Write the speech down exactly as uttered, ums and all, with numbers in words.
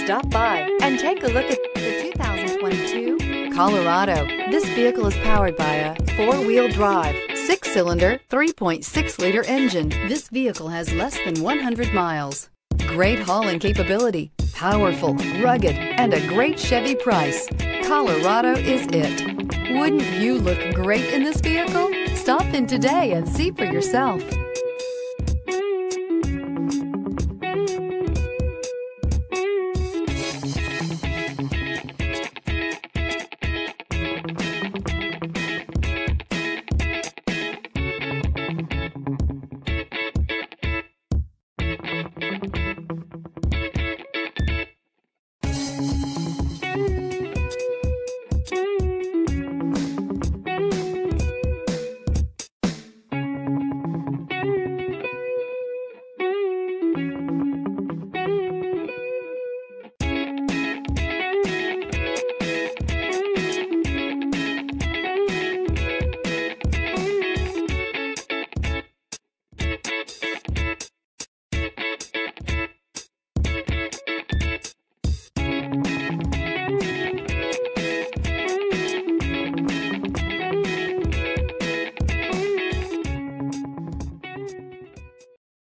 Stop by and take a look at the two thousand twenty-two Colorado. This vehicle is powered by a four-wheel drive, six-cylinder, three point six liter engine. This vehicle has less than one hundred miles. Great hauling capability, powerful, rugged, and a great Chevy price. Colorado is it. Wouldn't you look great in this vehicle? Stop in today and see for yourself.